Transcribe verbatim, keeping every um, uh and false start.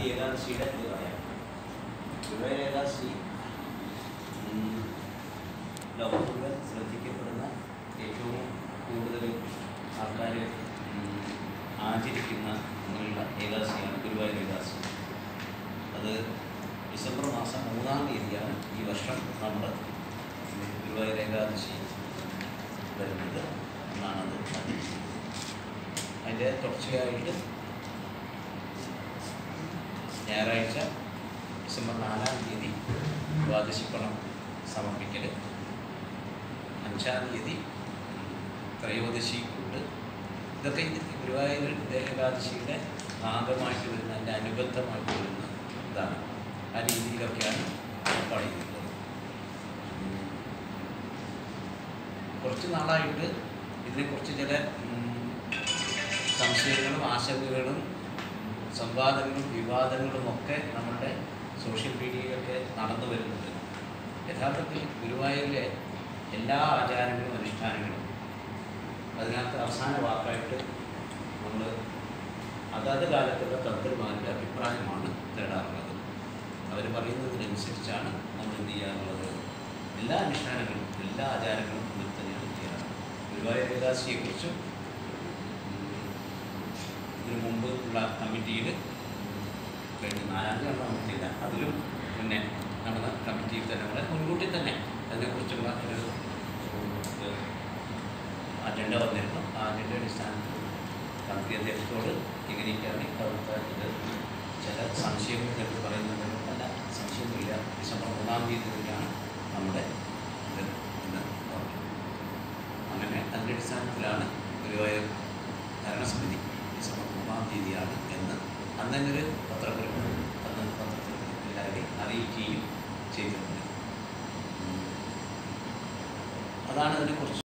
ആദ്യ ഏകാദശിയുടെ ഇത് പറയാം. ഗുരുവായൂർ ഏകാദശി ലോകം മുഴുവൻ ശ്രദ്ധിക്കപ്പെടുന്ന ഏറ്റവും കൂടുതൽ ആൾക്കാർ ആചരിക്കുന്ന അങ്ങനെയുള്ള ഏകാദശിയാണ് ഗുരുവായൂർ ഏകാദശി. അത് ഡിസംബർ മാസം മൂന്നാം തീയതിയാണ് ഈ വർഷം നമ്മൾ ഗുരുവായൂർ ഏകാദശി വരുന്നത് എന്നാണത്. അതിൻ്റെ തുടർച്ചയായിട്ട് ഞായറാഴ്ച ഡിസംബർ നാലാം തീയതി ദ്വാദശിപ്പണം സമർപ്പിക്കൽ, അഞ്ചാം തീയതി ത്രയോദശി കൂട്ട്. ഇതൊക്കെ ഗുരുവായൂർ ഏകാദശിയുടെ ഭാഗമായിട്ട് വരുന്ന അതിൻ്റെ അനുബന്ധമായിട്ട് വരുന്ന ഇതാണ്. ആ രീതിയിലൊക്കെയാണ് ഏർപ്പാട് ചെയ്തിട്ടുള്ളത്. കുറച്ച് നാളായിട്ട് ഇതിനെക്കുറിച്ച് ചില സംശയങ്ങളും ആശങ്കകളും സംവാദങ്ങളും വിവാദങ്ങളും ഒക്കെ നമ്മുടെ സോഷ്യൽ മീഡിയയിലൊക്കെ നടന്നു വരുന്നുണ്ട്. യഥാർത്ഥത്തിൽ ഗുരുവായൂരിലെ എല്ലാ ആചാരങ്ങളും അനുഷ്ഠാനങ്ങളും അതിനകത്ത് അവസാന വാക്കായിട്ട് നമ്മൾ അതാത് കാലത്തുള്ള തന്ത്രിമാരുടെ അഭിപ്രായമാണ് തേടാറുള്ളത്. അവർ പറയുന്നതിനനുസരിച്ചാണ് നമ്മൾ എന്ത് ചെയ്യാറുള്ളത്. എല്ലാ അനുഷ്ഠാനങ്ങളും എല്ലാ ആചാരങ്ങളും ഇതിൽ തന്നെയാണ് ചെയ്യാറ്. ഗുരുവായൂർ ഏകാദശിയെക്കുറിച്ചും ഇതിനു മുമ്പ് ഉള്ള കമ്മിറ്റിയിൽ കഴിഞ്ഞ നാലാം തീയതി നടന്ന കമ്മിറ്റിയില്ല, അതിലും പിന്നെ നടന്ന കമ്മിറ്റിയിൽ തന്നെ നമ്മളെ മുൻകൂട്ടി തന്നെ അതിനെക്കുറിച്ചുള്ള ഒരു അജണ്ട വന്നിരുന്നു. ആ അജണ്ടയുടെ അടിസ്ഥാനത്തിൽ കമ്മിറ്റി അധ്യക്ഷത്തോട് ഇങ്ങനെയൊക്കെയാണ് ഇപ്പോഴത്തെ ഇത് ചില സംശയങ്ങൾ ചിലർ പറയുന്നത് അല്ല, സംശയമൊന്നുമില്ല, ഡിസംബർ മൂന്നാം തീയതി തന്നെയാണ് നമ്മുടെ ഇത് എന്ന് പറഞ്ഞു. അങ്ങനെ അതിൻ്റെ അടിസ്ഥാനത്തിലാണ് ഗുരുവായൂർ ഭരണസമിതി ഡിസംബർ മൂന്നാം തീയതിയാണ് എന്ന് അന്ന് തന്നെ ഒരു പത്രക്കുറിപ്പ് അന്ന് പത്രത്തിൽ എല്ലാവരെയും അറിയിക്കുകയും ചെയ്തിട്ടുണ്ട്. അതാണ് അതിനെക്കുറിച്ച്